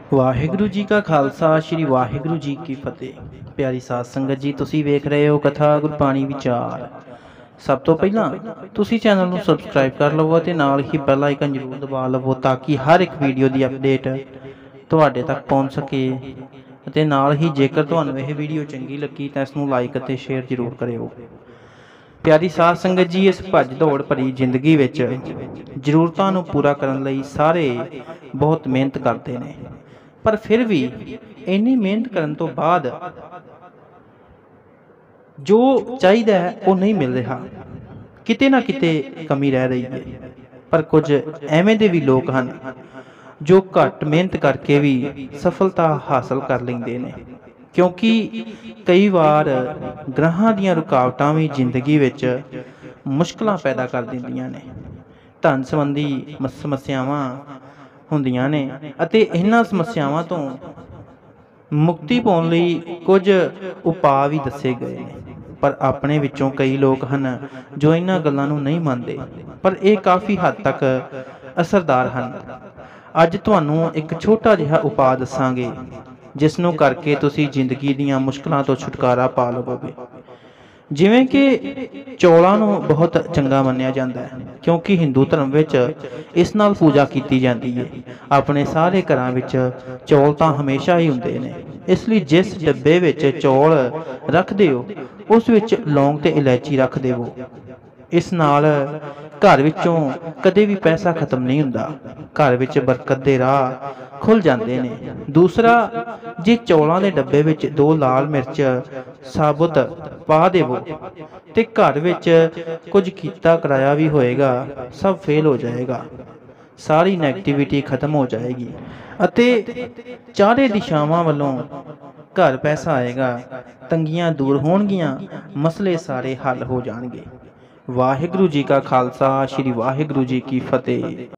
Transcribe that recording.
वाहिगुरु जी का खालसा श्री वाहिगुरु जी की फतेह। प्यारी साध संगत जी, तुसी वेख रहे हो कथा गुरबाणी विचार। सब तो पहला तुसी चैनल ਨੂੰ ਸਬਸਕ੍ਰਾਈਬ ਕਰ ਲਵੋ ਅਤੇ ਨਾਲ ਹੀ ਬੈਲ ਆਈਕਨ ਜ਼ਰੂਰ ਦਬਾ ਲਵੋ ਤਾਂ ਕਿ ਹਰ ਇੱਕ ਵੀਡੀਓ ਦੀ ਅਪਡੇਟ ਤੁਹਾਡੇ ਤੱਕ ਪਹੁੰਚ ਸਕੇ। ਅਤੇ ਨਾਲ ਹੀ ਜੇਕਰ ਤੁਹਾਨੂੰ ਇਹ ਵੀਡੀਓ ਚੰਗੀ ਲੱਗੀ ਤਾਂ ਇਸ ਨੂੰ ਲਾਈਕ ਅਤੇ ਸ਼ੇਅਰ ਜ਼ਰੂਰ ਕਰਿਓ। प्यारी साध संगत जी, इस भज दौड़ भरी जिंदगी विच जरूरतों नूं पूरा करने लई सारे बहुत मेहनत करते हैं, पर फिर भी इन्नी मेहनत करने तो बाद जो चाहिए है वो नहीं मिल रहा, किते ना किते कमी रह रही है। पर कुछ एवें दे भी लोग हैं जो घट मेहनत करके भी सफलता हासिल कर लेंदे ने, क्योंकि कई बार ग्रहां दीयां रुकावटां भी जिंदगी विच मुश्किलां पैदा कर दिंदियां ने। धन संबंधी समस्यावां हुंदियां ने अते इन्हां समस्यावां तो मुक्ति पाउण लई कुछ उपाय भी दस्से गए ने, पर अपने विचों कई लोग हैं जो इन्हां गल्लां नूं नहीं मनदे, पर यह काफ़ी हद तक असरदार हैं। अज तुहानूं एक छोटा जिहा उपाय दस्सांगे जिस नूं करके तुसी जिंदगी दीयां मुश्किलां तो छुटकारा पा लवोगे। जिवें कि चौलां नूं बहुत चंगा मन्निया जाता है, क्योंकि हिंदू धर्म विच इस नाल पूजा की जाती है। अपने सारे घरां विच चौल तां हमेशा ही हुंदे ने, इसलिए जिस डब्बे विच चौल रखदे हो उस विच लौंग ते इलायची रख देवो। इस नाल घर विचों कदे भी पैसा खत्म नहीं हुंदा, घर विच बरकत दे राह खुल जाते हैं। दूसरा, जे चौलों के डब्बे विच 2 लाल मिर्च साबुत पा देवो ते घर विच कुछ कीता कराया भी होएगा, सब फेल हो जाएगा, सारी नैगेटिविटी खत्म हो जाएगी अते चारे दिशावां वालों घर पैसा आएगा, तंगियां दूर होणगियां, मसले सारे हल हो जाणगे। वाहिगुरु जी का खालसा श्री वाहिगुरु जी की फतेह।